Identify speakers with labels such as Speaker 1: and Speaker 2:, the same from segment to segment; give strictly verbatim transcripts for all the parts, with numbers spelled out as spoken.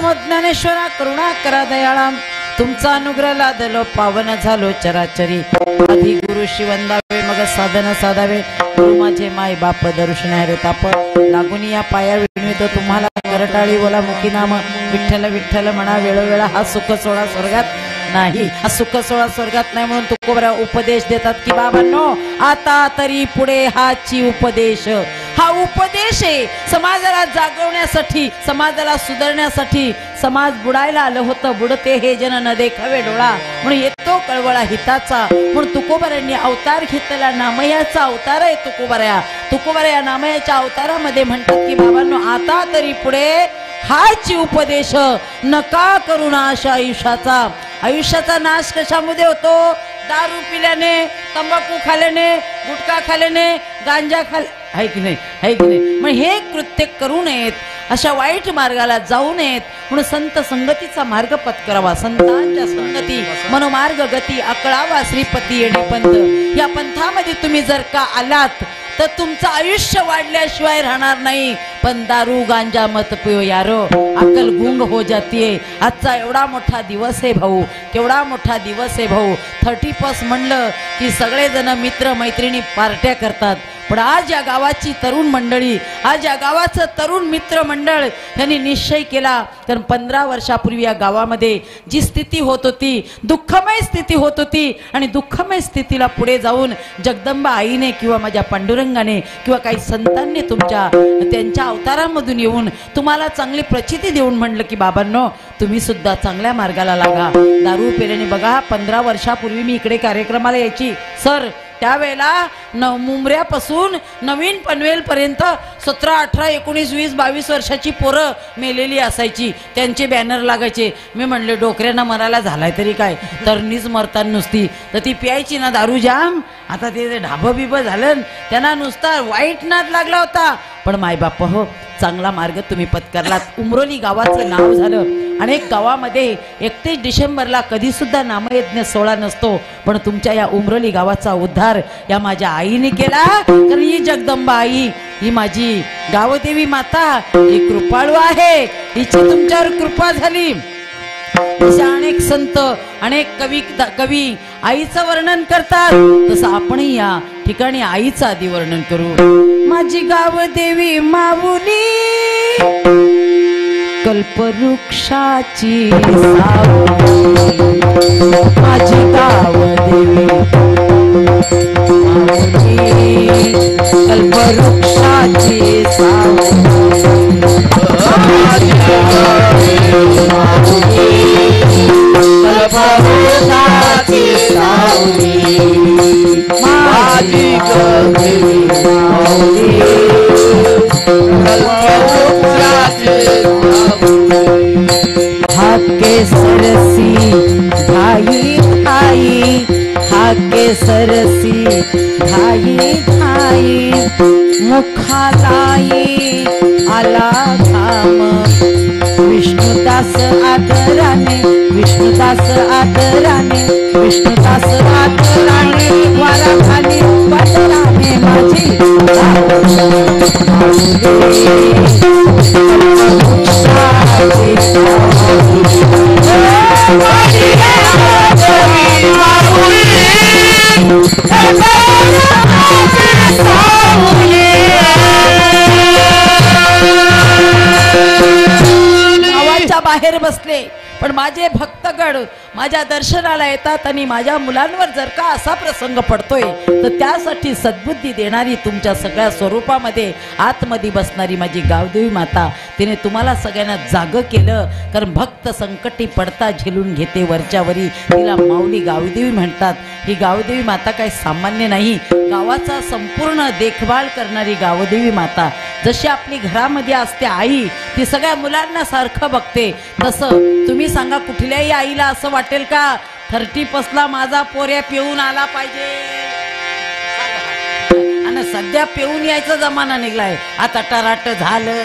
Speaker 1: नमो ज्ञानेश्वरा करुणा करा दयाळा तुमचा अनुग्रह लादलो पावन झालो चराचरी आधी गुरु शिवंदावे मग साधन साधावे गुरु माझे माय बाप दर्शन रे ताप लागून या पाया विणवितो तुम्हाला करटाळी बोला मुखी नाम विठ्ठल विठ्ठल म्हणा वेळोवेळा हा सुख सोळा स्वर्गात नाही हा सुख सोळा स्वर्गात नाही म्हणून तुकोबरा उपदेश देतात की बाबांनो आता तरी पुढे हाची उपदेश हा उपदेश आहे समाजाला जागवण्यासाठी समाजाला सुधारण्यासाठी समाज बुडायला आलं होतं बुडते हे जन न देखावे डोळा म्हणून येतो कळवळा हिताचा म्हणून तुकोबऱ्यांनी अवतार घेतलेला नामयाचा अवतार आहे तुकोबऱ्या तुकोबऱ्या या नामयाच्या अवतारामध्ये म्हणतात की बाबांनो आता तरी पुढे हाची उपदेश नका करू नाश आयुष्याचा आयुष्याचा नाश कशामध्ये होतो दारू पिल्याने तंबाखू खाल्याने गुटखा खाल्याने गांजा खाल आहे की नाही आहे की नाही मग हे कृत्य करू नयेत अशा वाईट मार्गाला जाऊ नयेत म्हणून संत संगतीचा मार्ग पत्करावा संतांच्या संगती मनोमार्ग गती अकळावा श्रीपती येणे पंथ या पंथामध्ये तुम्ही जर का आलात तर तुमचं आयुष्य वाढल्याशिवाय राहणार नाही पण दारू गांजा मत पियो यारो अक्कल गुंग हो जातीये आजचा एवढा मोठा दिवस आहे भाऊ केवढा मोठा दिवस आहे भाऊ थर्टी फर्स्ट म्हणलं की सगळेजण मित्र मैत्रिणी पार्ट्या करतात पण आज या गावाची तरुण मंडळी आज या गावाचं तरुण मित्र मंडळ यांनी निश्चय केला कारण पंधरा वर्षापूर्वी या गावामध्ये जी स्थिती होत होती दुःखमय स्थिती होत होती आणि दुःखमय स्थितीला पुढे जाऊन जगदंबा आईने किंवा माझ्या पांडुरंगाने किंवा काही संतांनी तुमच्या त्यांच्या अवतारामधून येऊन तुम्हाला चांगली प्रचिती देऊन म्हणलं की बाबांनो तुम्ही सुद्धा चांगल्या मार्गाला लागा दारू पेल्याने बघा पंधरा वर्षापूर्वी मी इकडे कार्यक्रमाला यायची सर त्यावेळेला न मुंबऱ्यापासून नवीन पनवेलपर्यंत सतरा अठरा एकोणीस वीस बावीस वर्षाची पोरं मेलेली असायची त्यांचे बॅनर लागायचे मी म्हणले डोकऱ्यांना मरायला झालाय तरी काय तरणीच मरताना नुसती तर ती प्यायची ना दारू जाम आता ते ढाबं बिबं झालं त्यांना नुसता वाईट नाद लागला होता पण मायबाप हो चांगला मार्ग तुम्ही पत्करलात उमरोली गावाचं नाव झालं अनेक गावामध्ये एकतीस डिसेंबरला कधी सुद्धा नामयज्ञ सोहळा नसतो पण तुमच्या या उमरोली गावाचा उद्धार या माझ्या आईने केला कारण ही जगदंबा आई ही माझी गावदेवी माता ही कृपाळू आहे हिची तुमच्यावर कृपा झाली अनेक संत अनेक कवी कवी आईचं वर्णन करतात तसं आपणही या ठिकाणी आईचं आधी वर्णन करू माझी गावदेवी माऊली कल्पवृक्षाची सावली माझी गावदेवी माऊली कल्पवृक्षाची सावली माझी गावदेवी माऊली कल्पवृक्षाची सावली माझी गावदेवी माऊली हाके सरसी धाई धाई हाके सरसी धाई धाई मुखालाई आला घाम विष्णुदास आदराने विष्णुदास आदराने विष्णुदास आदराने वारा खाली बदलाने माझी गावाच्या बाहेर बसले पण माझे भक्तगण माझ्या दर्शनाला येतात आणि माझ्या मुलांवर जर का असा प्रसंग पडतोय तर त्यासाठी सद्बुद्धी देणारी तुमच्या सगळ्या स्वरूपामध्ये आतमध्ये बसणारी माझी गावदेवी माता तिने तुम्हाला सगळ्यांना जागं केलं कारण भक्त संकटी पडता झेलून घेते वरच्यावरी तिला माऊली गावदेवी म्हणतात ही गावदेवी माता काही सामान्य नाही गावाचा संपूर्ण देखभाल करणारी गावदेवी माता जशी आपली घरामध्ये असते आई ती सगळ्या मुलांना सारखं बघते तसं तुम्ही सांगा कुठल्याही आईला असं वाटेल का थर्टी पसला माझा पोऱ्या पिऊन आला पाहिजे आणि सध्या पिऊन यायचा जमाना निघलाय आता टराट झालं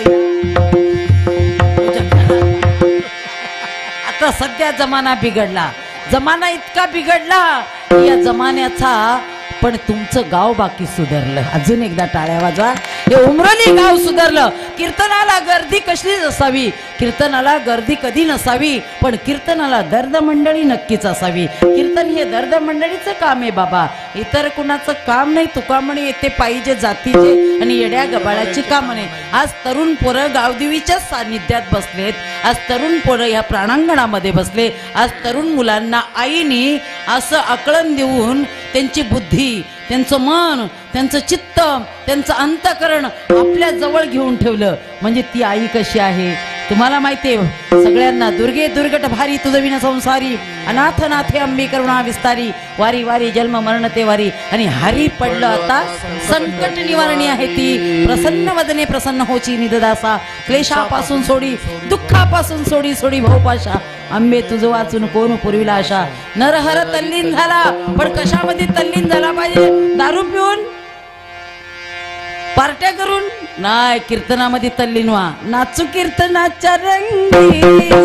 Speaker 1: आता सध्या जमाना बिघडला जमाना इतका बिघडला की या जमान्याचा पण तुमचं गाव बाकी सुधारलं. अजून एकदा टाळ्या वाजवा. हे उमरोली गाव सुधारलं. कीर्तनाला गर्दी कशी नसावी, कीर्तनाला गर्दी कधी नसावी, पण कीर्तनाला दर्द मंडळी नक्कीच असावी. कीर्तन हे दर्द मंडळीचं काम आहे बाबा, इतर कुणाचं काम नाही. तुका म्हणे येते पाहिजे जातीचे आणि येड्या गबाळाची काम नाही. आज तरुण पोरं गावदेवीच्या सानिध्यात बसलेत. आज तरुण पोरं ह्या प्राणांगणामध्ये बसले. आज तरुण मुलांना आईनी असं आकलन देऊन त्यांची बुद्धी, त्यांचं मन, त्यांचं चित्त, त्यांचं अंतःकरण आपल्या जवळ घेऊन ठेवलं. म्हणजे ती आई कशी आहे तुम्हाला माहिती आहे. सगळ्यांना दुर्गे दुर्गट भारी तुझ विना संसारी, अनाथ नाथे अंबे करुणा विस्तारी, वारी वारी जन्म मरण ते वारी. आणि हरी पडलं आता संकट निवारणी आहे ती. प्रसन्न वदने प्रसन्न होची निददासा, क्लेशापासून सोडी दुःखापासून सोडी सोडी भवपाशा. आंबे तुझं वाचून कोण पूर्वीला आशा. नरहर तल्लीन झाला, पण कशामध्ये तल्लीन झाला पाहिजे? दारू पिऊन, पार्ट्या करून नाही, कीर्तनामध्ये तल्लीन व्हा. नाचू कीर्तनाच्या रंगी,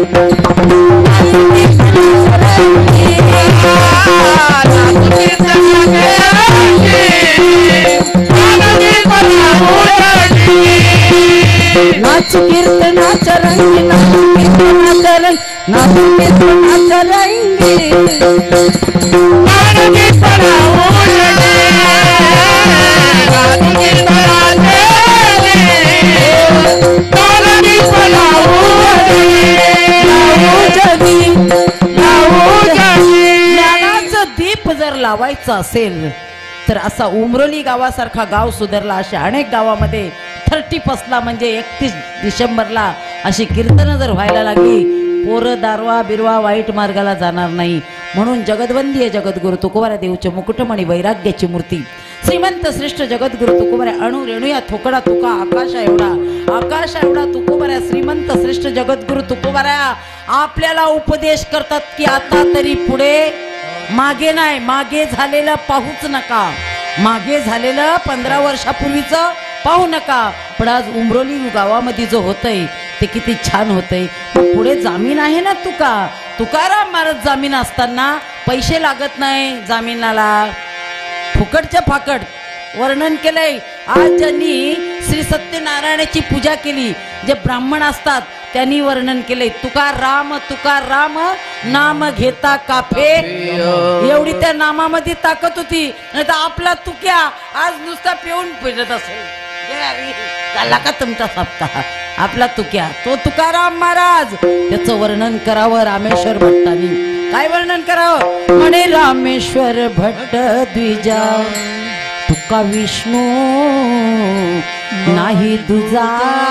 Speaker 1: नाचू कीर्तनाच्या रंगी, नाचू कीर्तनाच्या रंगी, नाचू कीर्तनाच्या रंगी. ज्ञानाचं दीप जर लावायचं असेल तर असा उमरोली गावासारखा गाव सुधारला. अशा अनेक गावामध्ये थर्टी फर्स्टला म्हणजे एकतीस डिसेंबरला अशी कीर्तनं जर व्हायला लागली, पोरं दारवा बिरवा वाईट मार्गाला जाणार नाही. म्हणून जगदवंदीय जगद्गुरु तुकोबारा देऊचे मुकुटमणी वैराग्याची मूर्ती श्रीमंत श्रेष्ठ जगद्गुरु तुकोबारा अणु रेणुया थोकडा तुका आकाशा एवढा, आकाशा एवढा तुकोबारा श्रीमंत श्रेष्ठ जगद्गुरु तुकोबारा आपल्याला उपदेश करतात की आता तरी पुढे मागे नाही, मागे झालेलं पाहूच नका. मागे झालेलं पंधरा वर्षापूर्वीचं पाहू नका. पण आज उमरोली गावामध्ये जो होतंय ते किती छान होतंय. पुढे जामीन आहे ना. तुका तुकाराम महाराज जामीन असताना पैसे लागत नाही जामीनाला, फुकटच्या फाकट वर्णन केलंय. आज ज्यांनी श्री सत्यनारायणाची पूजा केली, जे ब्राह्मण असतात त्यांनी वर्णन केलंय. तुकाराम तुकाराम नाम घेता काफे. एवढी त्या नामामध्ये ताकद होती. नाही तर आपला तुक्या आज नुसता पिऊन फिरत असेल. झाला का तुमचा सप्ताह? आपला तुक्या तो तुकाराम महाराज. त्याचं वर्णन करावं रामेश्वर भट्टांनी. काय वर्णन करावं? म्हणे रामेश्वर भट्ट द्विजा तुका विष्णू नाही दुजा,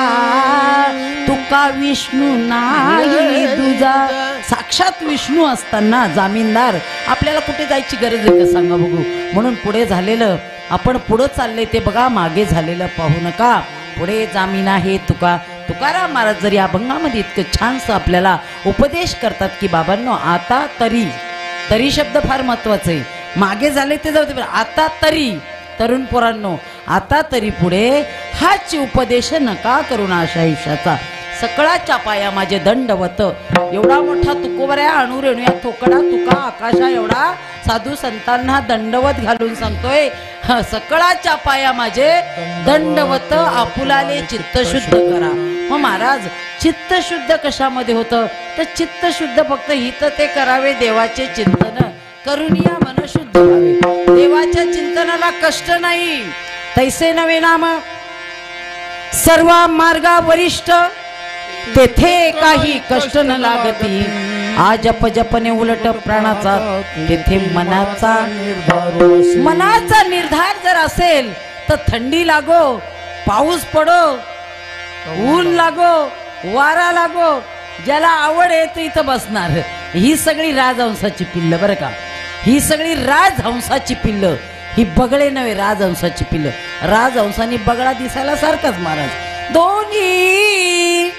Speaker 1: तुका विष्णू नाही दुजा. साक्षात विष्णू असताना जामीनदार आपल्याला कुठे जायची गरज आहे का सांगा बघू. म्हणून पुढे झालेलं आपण पुढे चालले ते बघा, मागे झालेलं पाहू नका. पुढे जामीन आहे तुका. तुकाराम महाराज जर या अभंगामध्ये इतकं छानसं आपल्याला उपदेश करतात की बाबांनो आता तरी, तरी शब्द फार महत्वाचा आहे. मागे झाले ते जाऊ दे, आता तरी तरुण पोरांनो आता तरी पुढे हाच उपदेश नका करून अशा आयुष्याचा. सकळाच्या पाया माझे दंडवत. एवढा मोठा तुकोबऱ्या अणु रेणुया थोकडा तुका आकाशा एवढा साधू संतांना दंडवत घालून सांगतोय, सकळाच्या पाया माझे दंडवत, आपुलाले चित्त शुद्ध करा. मग महाराज चित्त शुद्ध कशामध्ये होतं? तर चित्त शुद्ध फक्त हित ते करावे देवाचे चिंतन करून या मन शुद्ध व्हावे. देवाच्या चिंतनाला कष्ट नाही. तैसे नवे नाम सर्व मार्गा वरिष्ठ, तेथे काही कष्ट न लागती. आ जप जपने उलट प्राणाचा, तेथे मनाचा मनाचा निर्धार जर असेल तर थंडी लागो, पाऊस पडो, ऊन लागो, वारा लागो, ज्याला आवड आहे ते इथं बसणार. ही सगळी राजहंसाची पिल्ल बरं का. ही सगळी राजहंसाची पिल्ल. ही बगळे नव्हे, राजहंसाची पिल्ल. राजहंसानी बगळा दिसायला सारखाच महाराज. दोन्ही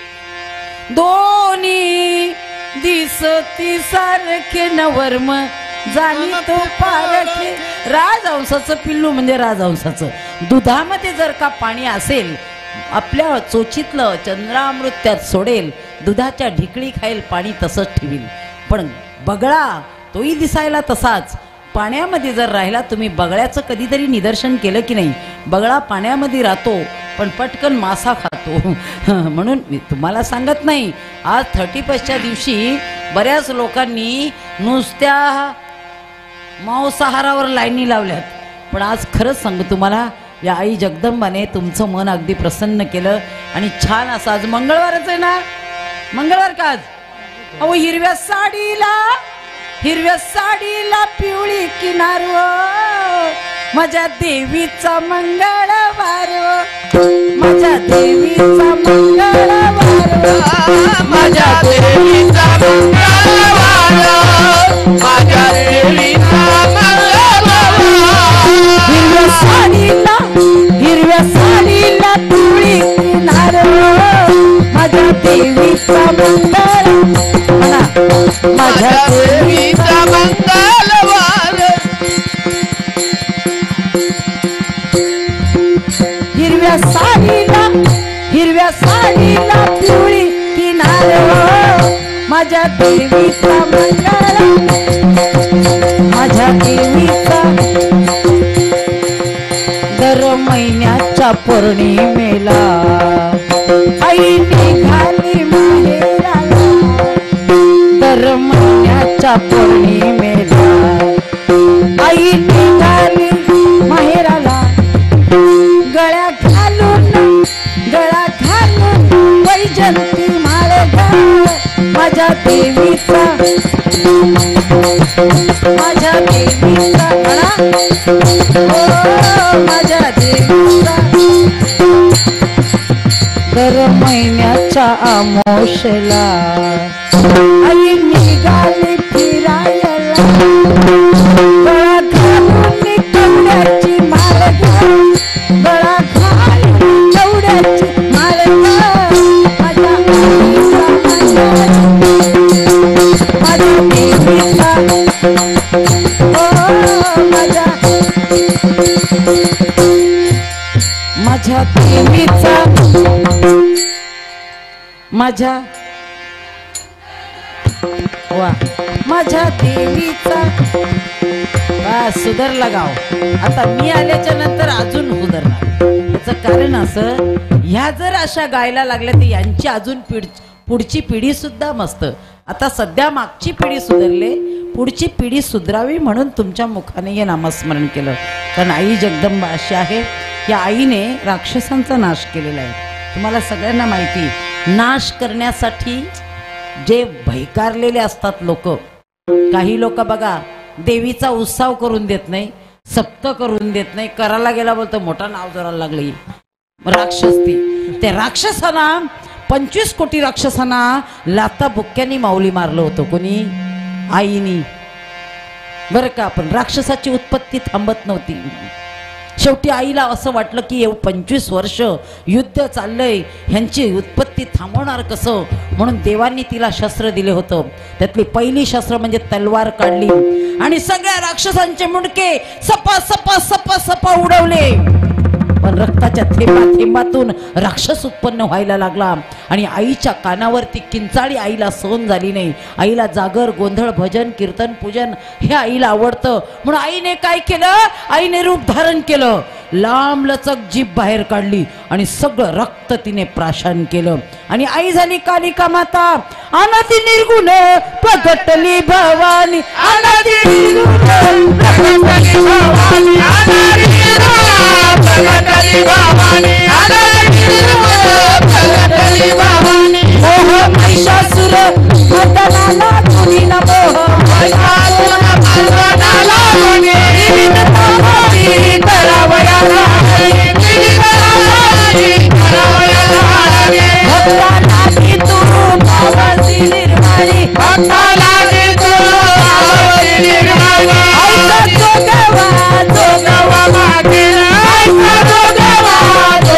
Speaker 1: दोन्ही दिसती सारखे नवर्म जाणी तो पारखे. राजहंसाचं पिल्लू म्हणजे राजहंसाचं. दुधामध्ये जर का पाणी असेल, आपल्या चोचीतलं चंद्रामृत त्यात सोडेल, दुधाच्या ढिकळी खाईल, पाणी तसंच ठेवील. पण बगळा तोही दिसायला तसाच, पाण्यामध्ये जर राहिला, तुम्ही बगळ्याचं कधीतरी निदर्शन केलं की नाही? बगळा पाण्यामध्ये राहतो पण पटकन मासा खातो. म्हणून मी तुम्हाला सांगत नाही, आज थर्टी फर्स्टच्या दिवशी बऱ्याच लोकांनी नुसत्या मांसाहारावर लाईनी लावल्यात. पण आज खरंच सांगू तुम्हाला, या आई जगदंबाने तुमचं मन अगदी प्रसन्न केलं आणि छान असं. आज मंगळवारच आहे ना? मंगळवार का आज? अहो हिरव्या साडीला हिरव्या साडीला पिवळी किनार, माझ्या देवीचा मंगळवार, माझ्या देवीचा मंगळवार,
Speaker 2: माझ्या देवीचा मंगळवार, माझ्या देवीचा मंगळवार.
Speaker 1: हिरव्या साडीला हिरव्या साडीला पिवळी किनार, माझ्या देवीचा मंगळवार,
Speaker 2: माझ्या देवीचा मंगळवार.
Speaker 1: हिरव्या साडीला हिरव्या साडीला पिवळी किनार, माझ्या देवीचा मंगळवार, माझ्या देवीचा. दर महिन्याच्या पौर्णिमेला आई निघाली माहेराला, दर महिन्याच्या पौर्णिमेला आई निघाली माहेराला. गळ्या घालून गळा घालून वैजंती माळ घाल, माझ्या देवीचा माझ्या देवीचा म्हणा, ओ माझ्या देवीचा. दर महिन्याच्या आमोशेला आई निघाली फिरायला, गळा घालून कवड्याची माळ घाल, गळा घालून कवड्याची माळ घाल, माझ्या देवीचा माझ्या देवीचा, ओ माझ्या माझ्या देवीचा, माझ्या वा माझ्या देवीचा. बस सुधारला गाव. आता मी आल्याच्या नंतर अजून सुधारणार. याचं कारण असं, ह्या जर अशा गायला लागल्या तर यांची अजून पिढ पुढची पिढी सुद्धा मस्त. आता सध्या मागची पिढी सुधारले, पुढची पिढी सुधरावी म्हणून तुमच्या मुखाने हे नामस्मरण केलं. कारण आई जगदंबा अशी आहे, या आईने राक्षसांचा नाश केलेला आहे. तुम्हाला सगळ्यांना माहिती, नाश करण्यासाठी जे भयकारलेले असतात लोक, काही लोक बघा देवीचा उत्सव करून देत नाही, सप्त करून देत नाही, करायला गेला बोलतो मोठा नाव जोरायला लागली राक्षस. ती त्या राक्षसांना, पंचवीस कोटी राक्षसांना लाता बुक्क्यांनी माऊली मारलं होतं. कोणी? आईनी. बरं का? पण राक्षसाची उत्पत्ती थांबत नव्हती. शेवटी आईला असं वाटलं की पंचवीस वर्ष युद्ध चाललंय, ह्यांची उत्पत्ती थांबवणार कसं, म्हणून देवांनी तिला शस्त्र दिले होतं. त्यातली पहिली शस्त्र म्हणजे तलवार काढली आणि सगळ्या राक्षसांचे मुंडके सपा सपा सपा सपा उडवले. पण रक्ताच्या थेंबा थेंबातून राक्षस उत्पन्न व्हायला लागला आणि आईच्या कानावरती किंचाळी आईला सहन झाली नाही. आईला जागर, गोंधळ, भजन, कीर्तन, पूजन हे आईला आवडतं. म्हणून आईने काय केलं? आईने रूप धारण केलं, लांब लचक जीभ बाहेर काढली आणि सगळं रक्त तिने प्राशन केलं आणि आई झाली कालिका माता. अनादी निर्गुण प्रगटली भवानी, अनादी निर्गुण प्रगटली भवानी, अनादी निर्गुण प्रगटली भवानी, अनादी निर्गुण प्रगटली भवानी. मोह महिषासुर मर्दनाला तुनी नमो, महिषासुर मर्दनाला तुनी विविध तामारी करावयाला हरी, विविध तामारी करावयाला हरी. भक्ताला की तू पावसी निर्मळी, भक्ताला की तू पावसी निर्मळी. ऐका जोगवा जोगवा मागे, ऐका जोगवा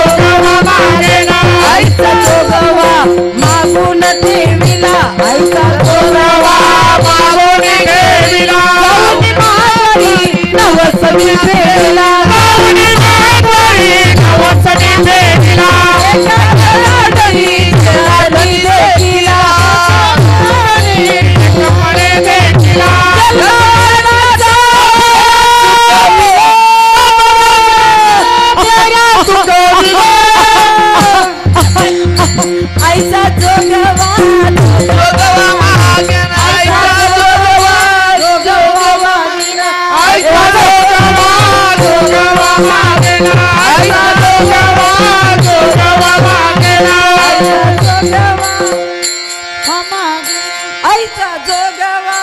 Speaker 2: आईचा जोगवा जोगवा मागेला
Speaker 1: आईचा जोगवा हा मागे आईचा जोगवा.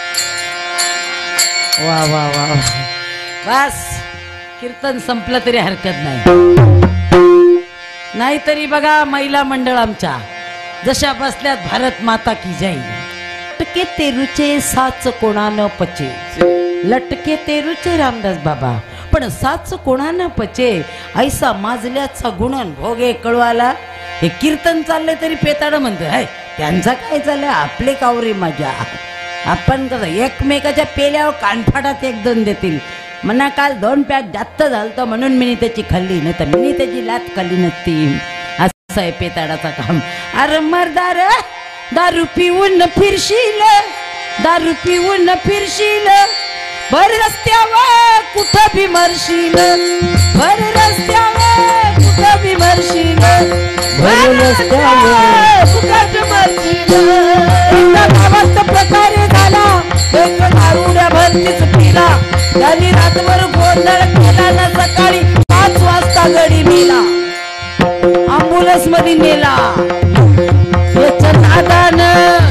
Speaker 1: वा वा वा बस कीर्तन संपलं तरी हरकत नाही. नाहीतरी बघा महिला मंडळ आमच्या जशा बसल्यात भारत माता की जय. लटके तेरुचे साच कोणानं पचे लटके तेरुचे रामदास बाबा पण साच कोणानं पचे ऐसा माजल्याचा गुणन भोगे कळवाला. हे कीर्तन चाललंय तरी पेताड म्हणतो हाय त्यांचा काय चाललंय आपले कावरे मजा. आपण कसं एकमेकाच्या पेल्यावर कानफाटात एक दोन देतील म्हणा काल दोन पॅक जास्त झालतं म्हणून मी त्याची खाल्ली नाही तर मी त्याची लात खाल्ली नसती. असं आहे पेताडाचा काम. अरे मर्दार दारू पिऊन फिरशील दारू पिऊन फिरशील भर रस्त्यावर कुठं बी मरशील भर रस्त्यावर कुठं बी मरशील भर रस्त्यावर कुठं बी मरशील. एकदा गावात प्रकारे झाला एक दारुड्या भरतीच पिला त्यांनी रातभर गोंधळ केला ना सकाळी पाच वाजता गडी मेला अँब्युलन्स मध्ये नेला. याच्या नादानं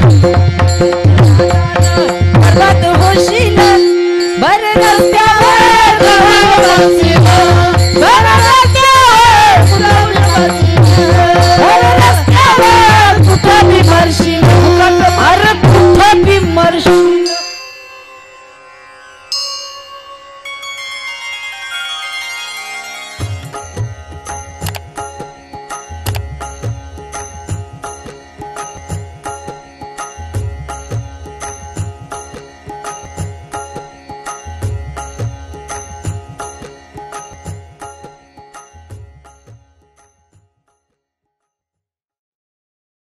Speaker 1: बर्बाद होशील भर रस्त्यावर भर रस्त्यावर कुठं बी मरशील अरे कुठं बी मरशील.